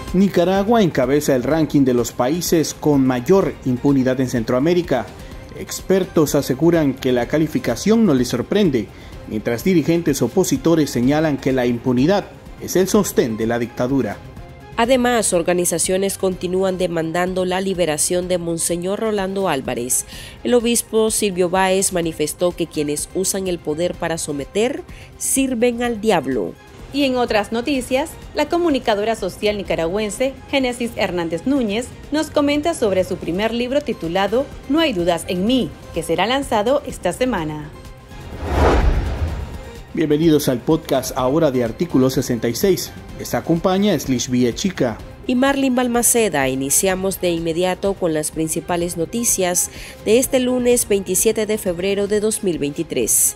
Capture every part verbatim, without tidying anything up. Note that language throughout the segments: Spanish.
Nicaragua encabeza el ranking de los países con mayor impunidad en Centroamérica. Expertos aseguran que la calificación no les sorprende, mientras dirigentes opositores señalan que la impunidad es el sostén de la dictadura. Además, organizaciones continúan demandando la liberación de Monseñor Rolando Álvarez. El obispo Silvio Báez manifestó que quienes usan el poder para someter sirven al diablo. Y en otras noticias, la comunicadora social nicaragüense Génesis Hernández Núñez nos comenta sobre su primer libro titulado No hay dudas en mí, que será lanzado esta semana. Bienvenidos al podcast ahora de Artículo sesenta y seis. Les acompaña Slish Villechica y Marlene Balmaceda. Iniciamos de inmediato con las principales noticias de este lunes veintisiete de febrero de dos mil veintitrés.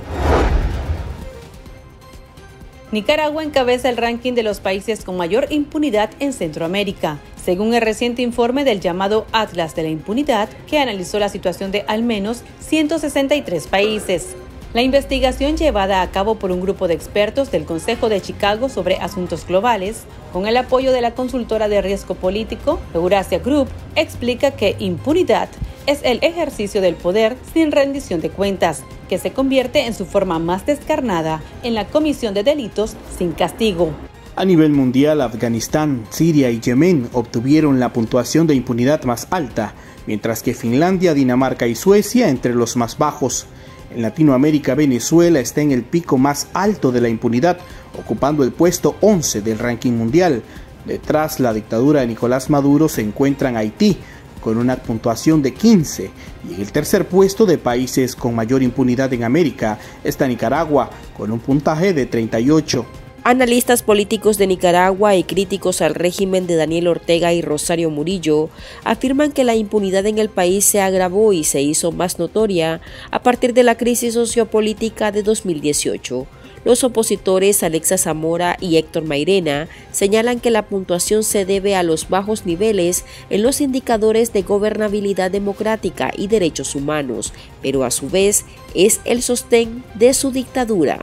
Nicaragua encabeza el ranking de los países con mayor impunidad en Centroamérica, según el reciente informe del llamado Atlas de la Impunidad, que analizó la situación de al menos ciento sesenta y tres países. La investigación, llevada a cabo por un grupo de expertos del Consejo de Chicago sobre asuntos globales, con el apoyo de la consultora de riesgo político Eurasia Group, explica que impunidad es el ejercicio del poder sin rendición de cuentas, que se convierte en su forma más descarnada en la comisión de delitos sin castigo. A nivel mundial, Afganistán, Siria y Yemen obtuvieron la puntuación de impunidad más alta, mientras que Finlandia, Dinamarca y Suecia entre los más bajos. En Latinoamérica, Venezuela está en el pico más alto de la impunidad, ocupando el puesto once del ranking mundial. Detrás, la dictadura de Nicolás Maduro se encuentran Haití, con una puntuación de quince, y en el tercer puesto de países con mayor impunidad en América está Nicaragua, con un puntaje de treinta y ocho. Analistas políticos de Nicaragua y críticos al régimen de Daniel Ortega y Rosario Murillo afirman que la impunidad en el país se agravó y se hizo más notoria a partir de la crisis sociopolítica de dos mil dieciocho. Los opositores Alexa Zamora y Héctor Mairena señalan que la puntuación se debe a los bajos niveles en los indicadores de gobernabilidad democrática y derechos humanos, pero a su vez es el sostén de su dictadura.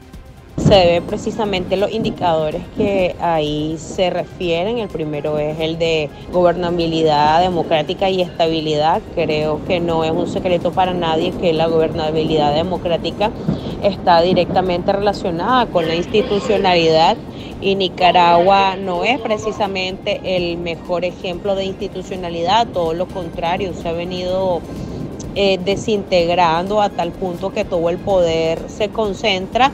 Se debe precisamente a los indicadores que ahí se refieren. El primero es el de gobernabilidad democrática y estabilidad. Creo que no es un secreto para nadie que la gobernabilidad democrática está directamente relacionada con la institucionalidad, y Nicaragua no es precisamente el mejor ejemplo de institucionalidad, todo lo contrario, se ha venido Eh, desintegrando a tal punto que todo el poder se concentra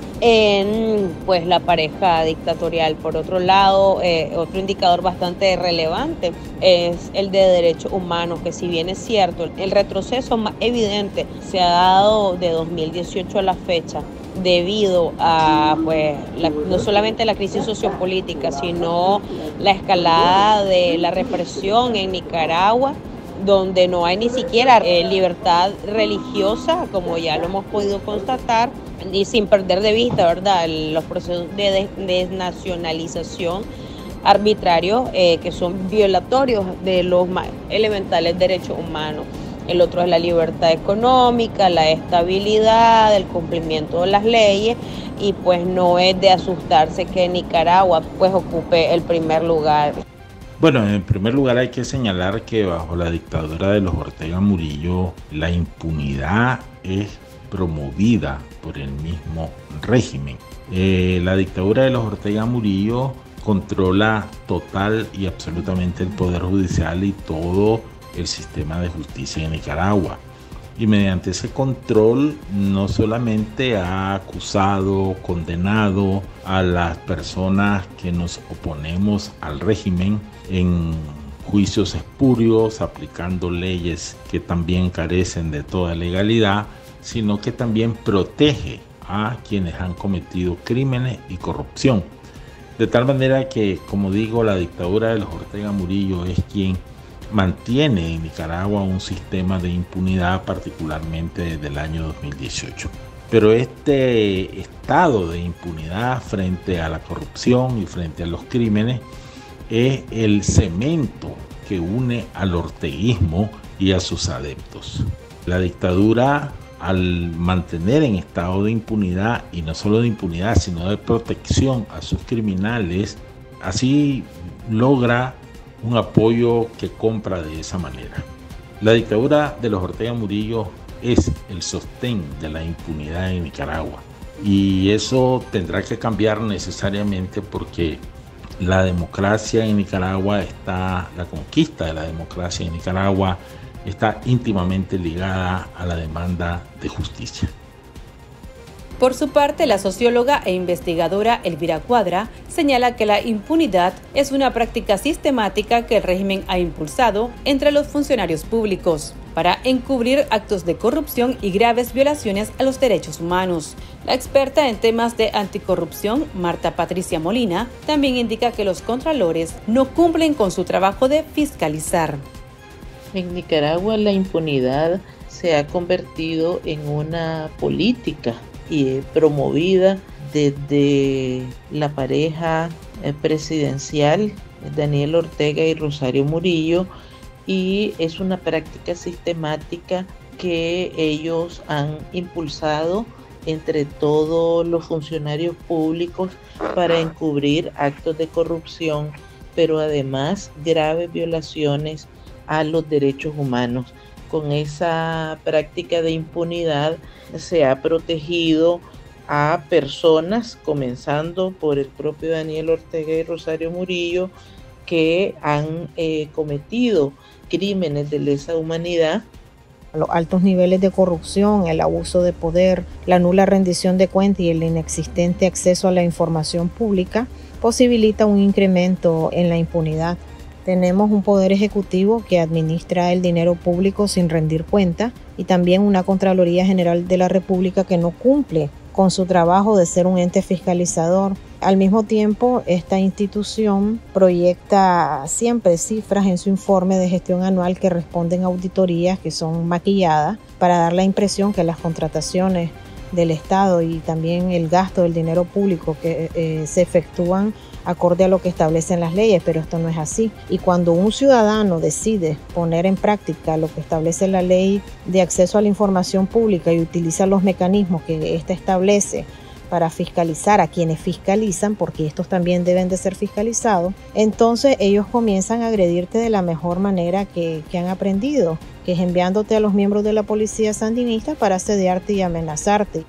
en pues la pareja dictatorial. Por otro lado, eh, otro indicador bastante relevante es el de derechos humanos, que si bien es cierto, el retroceso más evidente se ha dado de dos mil dieciocho a la fecha, debido a pues la, no solamente la crisis sociopolítica, sino la escalada de la represión en Nicaragua, donde no hay ni siquiera eh, libertad religiosa, como ya lo hemos podido constatar, y sin perder de vista, ¿verdad?, los procesos de desnacionalización arbitrarios eh, que son violatorios de los más elementales derechos humanos. El otro es la libertad económica, la estabilidad, el cumplimiento de las leyes, y pues no es de asustarse que Nicaragua pues ocupe el primer lugar. Bueno, en primer lugar hay que señalar que bajo la dictadura de los Ortega Murillo la impunidad es promovida por el mismo régimen. Eh, la dictadura de los Ortega Murillo controla total y absolutamente el poder judicial y todo el sistema de justicia en Nicaragua. Y mediante ese control no solamente ha acusado, condenado a las personas que nos oponemos al régimen en juicios espurios, aplicando leyes que también carecen de toda legalidad, sino que también protege a quienes han cometido crímenes y corrupción. De tal manera que, como digo, la dictadura de los Ortega Murillo es quien mantiene en Nicaragua un sistema de impunidad, particularmente desde el año dos mil dieciocho. Pero este estado de impunidad frente a la corrupción y frente a los crímenes es el cemento que une al orteguismo y a sus adeptos. La dictadura, al mantener en estado de impunidad, y no solo de impunidad, sino de protección a sus criminales, así logra un apoyo que compra de esa manera. La dictadura de los Ortega Murillo es el sostén de la impunidad en Nicaragua, y eso tendrá que cambiar necesariamente porque la democracia en Nicaragua está, la conquista de la democracia en Nicaragua está íntimamente ligada a la demanda de justicia. Por su parte, la socióloga e investigadora Elvira Cuadra señala que la impunidad es una práctica sistemática que el régimen ha impulsado entre los funcionarios públicos para encubrir actos de corrupción y graves violaciones a los derechos humanos. La experta en temas de anticorrupción, Marta Patricia Molina, también indica que los contralores no cumplen con su trabajo de fiscalizar. En Nicaragua la impunidad se ha convertido en una política y promovida desde la pareja presidencial Daniel Ortega y Rosario Murillo, y es una práctica sistemática que ellos han impulsado entre todos los funcionarios públicos para encubrir actos de corrupción, pero además graves violaciones a los derechos humanos. Con esa práctica de impunidad se ha protegido a personas, comenzando por el propio Daniel Ortega y Rosario Murillo, que han eh, cometido crímenes de lesa humanidad. Los altos niveles de corrupción, el abuso de poder, la nula rendición de cuentas y el inexistente acceso a la información pública posibilita un incremento en la impunidad. Tenemos un poder ejecutivo que administra el dinero público sin rendir cuenta, y también una Contraloría General de la República que no cumple con su trabajo de ser un ente fiscalizador. Al mismo tiempo, esta institución proyecta siempre cifras en su informe de gestión anual que responden a auditorías que son maquilladas para dar la impresión que las contrataciones del Estado y también el gasto del dinero público que eh, se efectúan acorde a lo que establecen las leyes, pero esto no es así. Y cuando un ciudadano decide poner en práctica lo que establece la ley de acceso a la información pública y utiliza los mecanismos que ésta establece para fiscalizar a quienes fiscalizan, porque estos también deben de ser fiscalizados, entonces ellos comienzan a agredirte de la mejor manera que, que han aprendido, que es enviándote a los miembros de la policía sandinista para asediarte y amenazarte.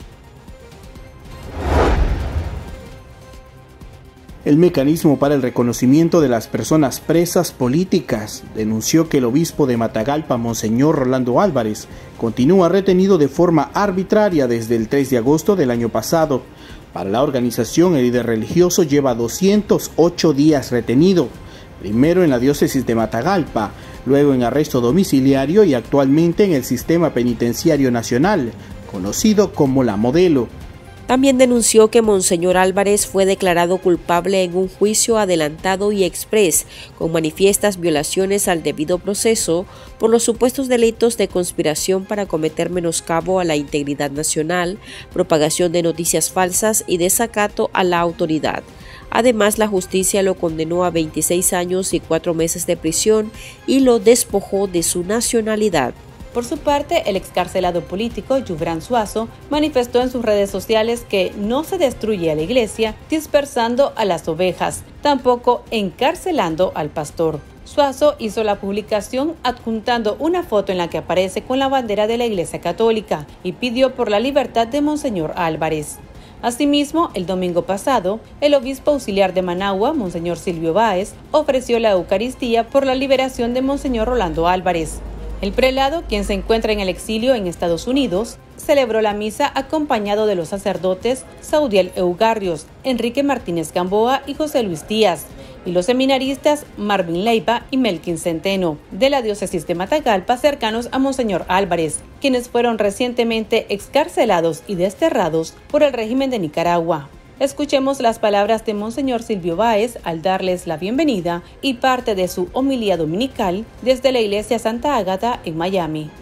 El mecanismo para el reconocimiento de las personas presas políticas denunció que el obispo de Matagalpa, Monseñor Rolando Álvarez, continúa retenido de forma arbitraria desde el tres de agosto del año pasado. Para la organización, el líder religioso lleva doscientos ocho días retenido, primero en la diócesis de Matagalpa, luego en arresto domiciliario y actualmente en el sistema penitenciario nacional, conocido como La Modelo. También denunció que Monseñor Álvarez fue declarado culpable en un juicio adelantado y exprés, con manifiestas violaciones al debido proceso por los supuestos delitos de conspiración para cometer menoscabo a la integridad nacional, propagación de noticias falsas y desacato a la autoridad. Además, la justicia lo condenó a veintiséis años y cuatro meses de prisión y lo despojó de su nacionalidad. Por su parte, el excarcelado político Yubran Suazo manifestó en sus redes sociales que no se destruye a la iglesia dispersando a las ovejas, tampoco encarcelando al pastor. Suazo hizo la publicación adjuntando una foto en la que aparece con la bandera de la Iglesia Católica y pidió por la libertad de Monseñor Álvarez. Asimismo, el domingo pasado, el obispo auxiliar de Managua, Monseñor Silvio Báez, ofreció la Eucaristía por la liberación de Monseñor Rolando Álvarez. El prelado, quien se encuentra en el exilio en Estados Unidos, celebró la misa acompañado de los sacerdotes Saudiel Eugarrios, Enrique Martínez Gamboa y José Luis Díaz, y los seminaristas Marvin Leiva y Melkin Centeno, de la diócesis de Matagalpa, cercanos a Monseñor Álvarez, quienes fueron recientemente excarcelados y desterrados por el régimen de Nicaragua. Escuchemos las palabras de Monseñor Silvio Báez al darles la bienvenida y parte de su homilía dominical desde la Iglesia Santa Ágata en Miami.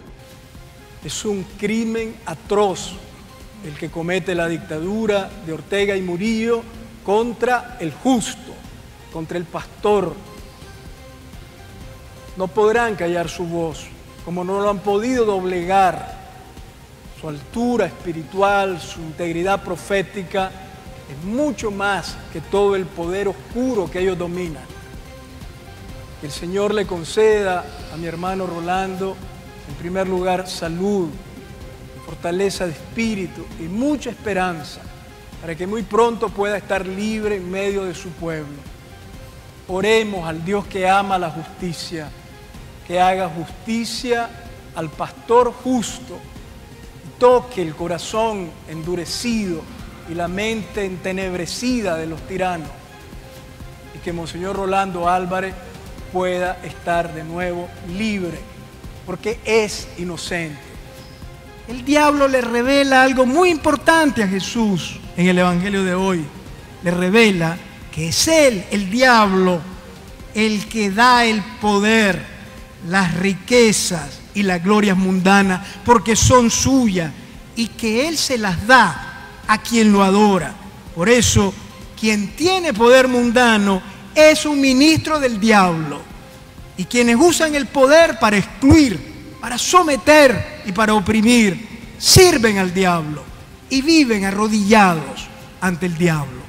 Es un crimen atroz el que comete la dictadura de Ortega y Murillo contra el justo, contra el pastor. No podrán callar su voz, como no lo han podido doblegar. Su altura espiritual, su integridad profética, es mucho más que todo el poder oscuro que ellos dominan. Que el Señor le conceda a mi hermano Rolando, en primer lugar, salud, fortaleza de espíritu y mucha esperanza para que muy pronto pueda estar libre en medio de su pueblo. Oremos al Dios que ama la justicia, que haga justicia al pastor justo y toque el corazón endurecido y la mente entenebrecida de los tiranos, y que Monseñor Rolando Álvarez pueda estar de nuevo libre, porque es inocente. El diablo le revela algo muy importante a Jesús en el Evangelio de hoy. Le revela que es Él, el diablo, el que da el poder, las riquezas y las glorias mundanas, porque son suyas, y que Él se las da a quien lo adora. Por eso, quien tiene poder mundano es un ministro del diablo, y quienes usan el poder para excluir, para someter y para oprimir, sirven al diablo y viven arrodillados ante el diablo.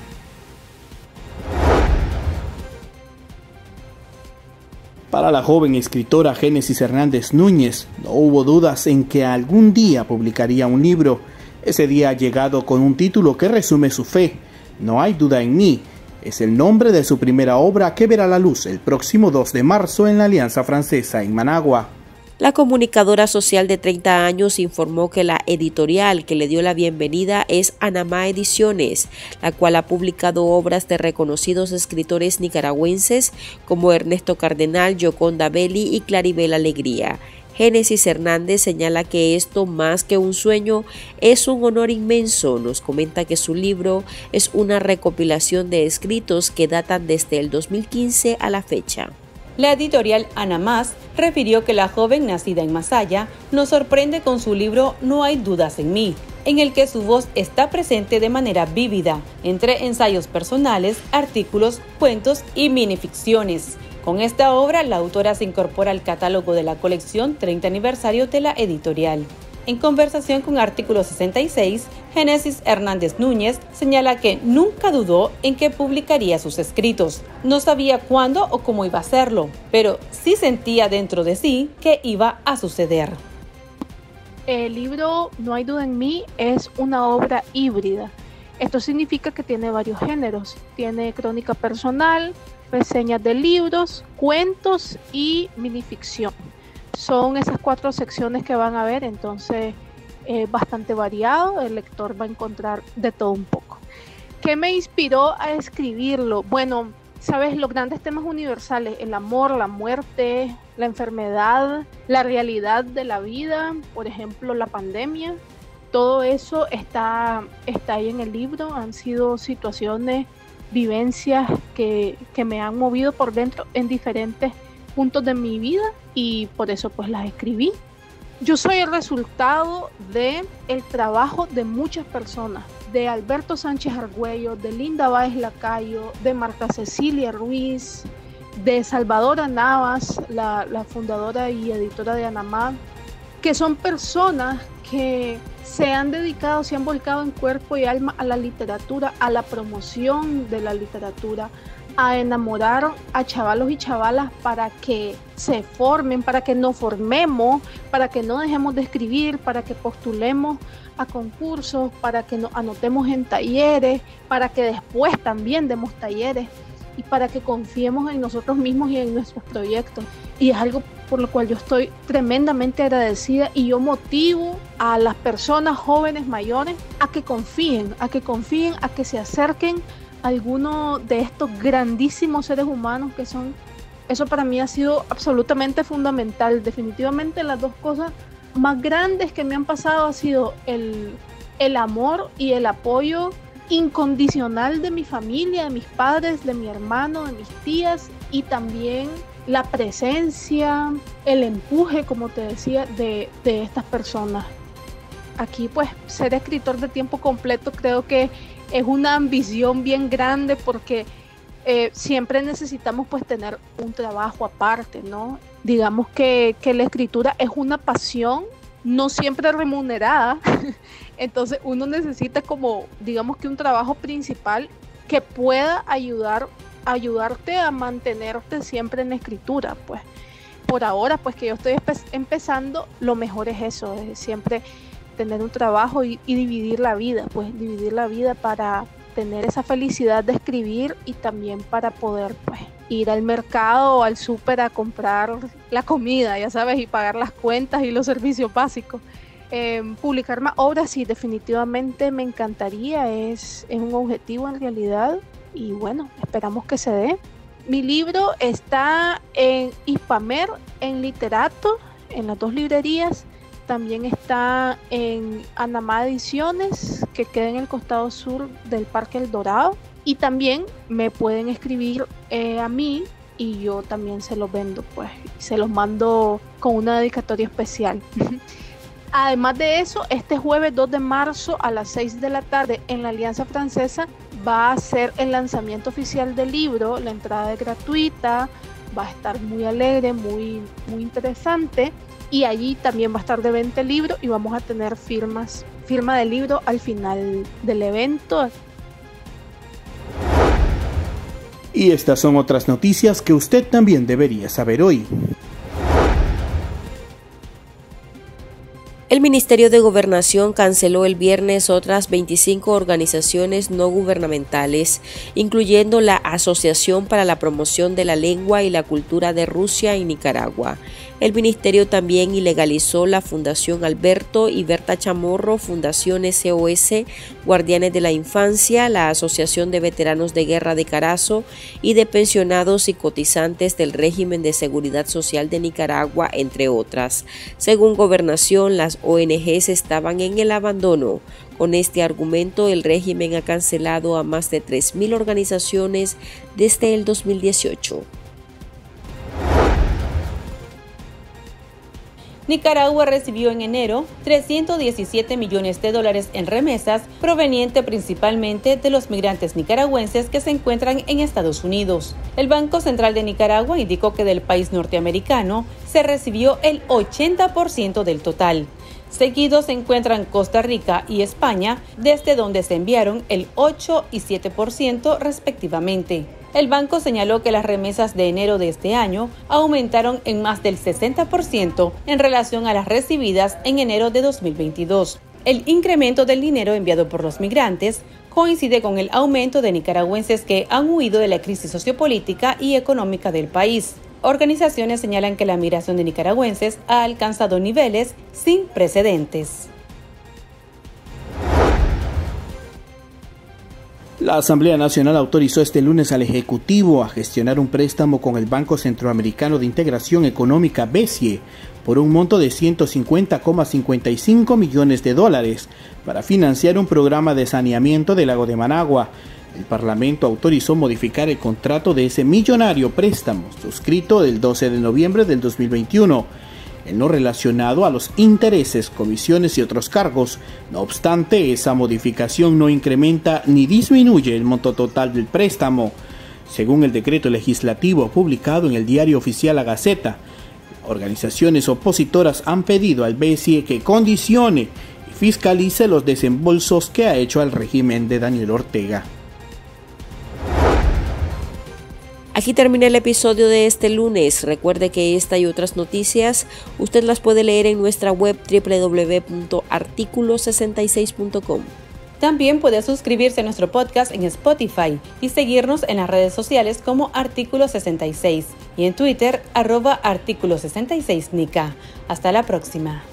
Para la joven escritora Génesis Hernández Núñez, no hubo dudas en que algún día publicaría un libro. Ese día ha llegado con un título que resume su fe. No hay duda en mí. Es el nombre de su primera obra, que verá la luz el próximo dos de marzo en la Alianza Francesa en Managua. La comunicadora social de treinta años informó que la editorial que le dio la bienvenida es Anamá Ediciones, la cual ha publicado obras de reconocidos escritores nicaragüenses como Ernesto Cardenal, Yoconda Belli y Claribel Alegría. Génesis Hernández señala que esto, más que un sueño, es un honor inmenso. Nos comenta que su libro es una recopilación de escritos que datan desde el dos mil quince a la fecha. La editorial Anamás refirió que la joven nacida en Masaya nos sorprende con su libro No hay dudas en mí, en el que su voz está presente de manera vívida, entre ensayos personales, artículos, cuentos y minificciones. Con esta obra, la autora se incorpora al catálogo de la colección treinta aniversario de la editorial. En conversación con Artículo sesenta y seis, Génesis Hernández Núñez señala que nunca dudó en que publicaría sus escritos. No sabía cuándo o cómo iba a hacerlo, pero sí sentía dentro de sí que iba a suceder. El libro No hay duda en mí es una obra híbrida. Esto significa que tiene varios géneros. Tiene crónica personal, reseñas de libros, cuentos y minificción. Son esas cuatro secciones que van a ver, entonces eh, bastante variado, el lector va a encontrar de todo un poco. ¿Qué me inspiró a escribirlo? Bueno, sabes, los grandes temas universales, el amor, la muerte, la enfermedad, la realidad de la vida, por ejemplo, la pandemia, todo eso está, está ahí en el libro. Han sido situaciones, vivencias que, que me han movido por dentro en diferentes puntos de mi vida y por eso pues las escribí. Yo soy el resultado de el trabajo de muchas personas, de Alberto Sánchez Argüello, de Linda Báez Lacayo, de Marta Cecilia Ruiz, de Salvadora Navas, la, la fundadora y editora de Anamá, que son personas que se han dedicado, se han volcado en cuerpo y alma a la literatura, a la promoción de la literatura, a enamorar a chavalos y chavalas para que se formen, para que nos formemos, para que no dejemos de escribir, para que postulemos a concursos, para que nos anotemos en talleres, para que después también demos talleres y para que confiemos en nosotros mismos y en nuestros proyectos. Y es algo por lo cual yo estoy tremendamente agradecida y yo motivo a las personas jóvenes, mayores, a que confíen, a que confíen, a que se acerquen a alguno de estos grandísimos seres humanos que son. Eso para mí ha sido absolutamente fundamental. Definitivamente las dos cosas más grandes que me han pasado ha sido el, el amor y el apoyo incondicional de mi familia, de mis padres, de mi hermano, de mis tías, y también la presencia, el empuje, como te decía, de, de estas personas. Aquí pues ser escritor de tiempo completo creo que es una ambición bien grande porque eh, siempre necesitamos pues tener un trabajo aparte, ¿no? Digamos que, que la escritura es una pasión, no siempre remunerada, entonces uno necesita como, digamos que un trabajo principal que pueda ayudar ayudarte a mantenerte siempre en la escritura, pues. Por ahora, pues que yo estoy empezando, lo mejor es eso, es siempre tener un trabajo y, y dividir la vida, pues dividir la vida para tener esa felicidad de escribir y también para poder, pues, ir al mercado o al súper a comprar la comida, ya sabes, y pagar las cuentas y los servicios básicos. Eh, publicar más obras, sí, definitivamente me encantaría, es, es un objetivo en realidad y bueno, esperamos que se dé. Mi libro está en Hispamer, en Literato, en las dos librerías. También está en Anamá Ediciones, que queda en el costado sur del Parque El Dorado. Y también me pueden escribir eh, a mí y yo también se los vendo, pues. Se los mando con una dedicatoria especial. Además de eso, este jueves dos de marzo a las seis de la tarde en la Alianza Francesa va a ser el lanzamiento oficial del libro. La entrada es gratuita, va a estar muy alegre, muy, muy interesante. Y allí también va a estar de venta el libro y vamos a tener firmas, firma del libro al final del evento. Y estas son otras noticias que usted también debería saber hoy. El Ministerio de Gobernación canceló el viernes otras veinticinco organizaciones no gubernamentales, incluyendo la Asociación para la Promoción de la Lengua y la Cultura de Rusia y Nicaragua. El ministerio también ilegalizó la Fundación Alberto y Berta Chamorro, Fundación S O S, Guardianes de la Infancia, la Asociación de Veteranos de Guerra de Carazo y de pensionados y cotizantes del régimen de seguridad social de Nicaragua, entre otras. Según Gobernación, las O N Ges estaban en el abandono. Con este argumento, el régimen ha cancelado a más de tres mil organizaciones desde el dos mil dieciocho. Nicaragua recibió en enero trescientos diecisiete millones de dólares en remesas, proveniente principalmente de los migrantes nicaragüenses que se encuentran en Estados Unidos. El Banco Central de Nicaragua indicó que del país norteamericano se recibió el ochenta por ciento del total. Seguidos se encuentran Costa Rica y España, desde donde se enviaron el ocho y siete por ciento respectivamente. El banco señaló que las remesas de enero de este año aumentaron en más del sesenta por ciento en relación a las recibidas en enero de dos mil veintidós. El incremento del dinero enviado por los migrantes coincide con el aumento de nicaragüenses que han huido de la crisis sociopolítica y económica del país. Organizaciones señalan que la migración de nicaragüenses ha alcanzado niveles sin precedentes. La Asamblea Nacional autorizó este lunes al Ejecutivo a gestionar un préstamo con el Banco Centroamericano de Integración Económica BESIE por un monto de ciento cincuenta coma cincuenta y cinco millones de dólares para financiar un programa de saneamiento del lago de Managua. El Parlamento autorizó modificar el contrato de ese millonario préstamo, suscrito el doce de noviembre del dos mil veintiuno. El no relacionado a los intereses, comisiones y otros cargos. No obstante, esa modificación no incrementa ni disminuye el monto total del préstamo. Según el decreto legislativo publicado en el Diario Oficial La Gaceta, organizaciones opositoras han pedido al BESIE que condicione y fiscalice los desembolsos que ha hecho al régimen de Daniel Ortega. Aquí termina el episodio de este lunes. Recuerde que esta y otras noticias usted las puede leer en nuestra web doble u doble u doble u punto artículo sesenta y seis punto com. También puede suscribirse a nuestro podcast en Spotify y seguirnos en las redes sociales como Artículo sesenta y seis y en Twitter arroba Artículo sesenta y seis Nica. Hasta la próxima.